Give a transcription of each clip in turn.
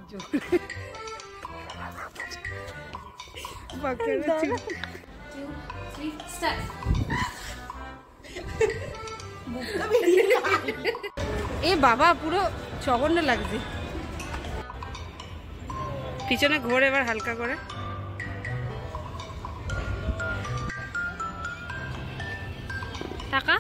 এ বাবা পুরো জঘন্য লাগছে। পিছনে ঘোর এবার হালকা করে। টাকা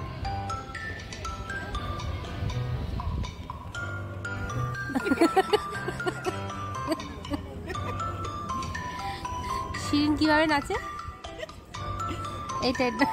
শিরিন কিভাবে নাচে এইটা এটা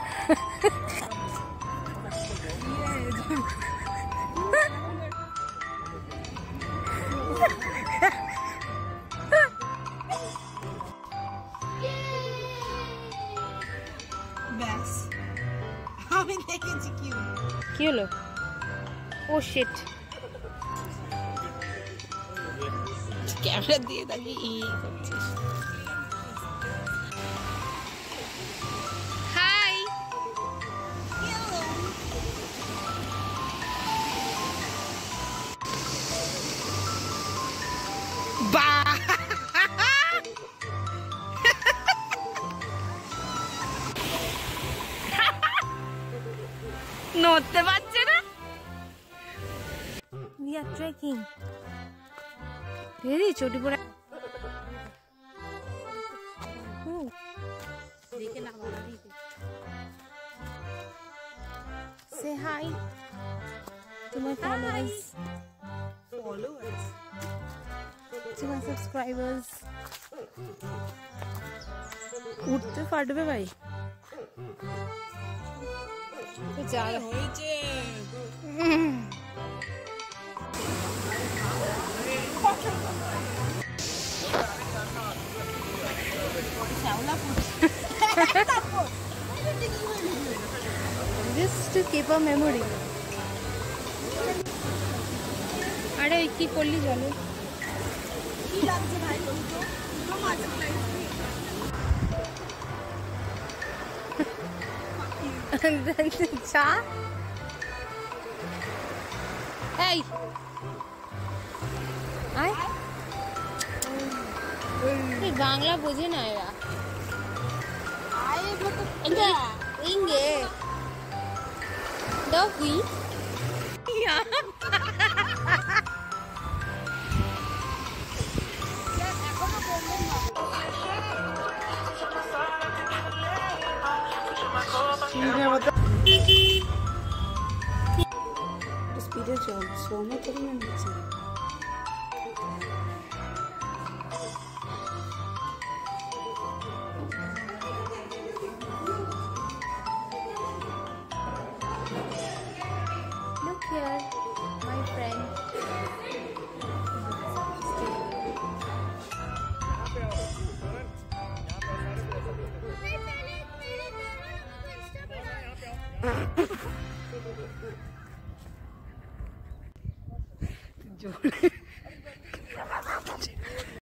ব্যাস আমি দেখেছি কি হলো? ও শিট, ক্যামেরা দিয়ে দাঁড়িয়ে এই করছিস। হাই বা নড়তে পারছে না। We are trekking. Very छोटी पड़ा। Say hi to my followers. To my subscribers. उठते फाटबे भाई। तो ज़्यादा होइचे। Just to keep a memory. अरे की कोली चलो। की लागছে ভাই বলতো? পুরো মাছ লাগছে। চা? এই। আয়। এই বাংলা বোঝে না এরা। আয় বলতো এটা ইংগে। দাও কি? ইয়া। স্পিডে চল, সোমে চলে না নিচে। Look here, my friend. जोर